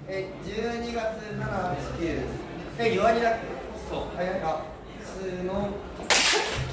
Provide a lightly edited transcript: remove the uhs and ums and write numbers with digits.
12月7、8、9。弱になって。 そう。 あ、普通の。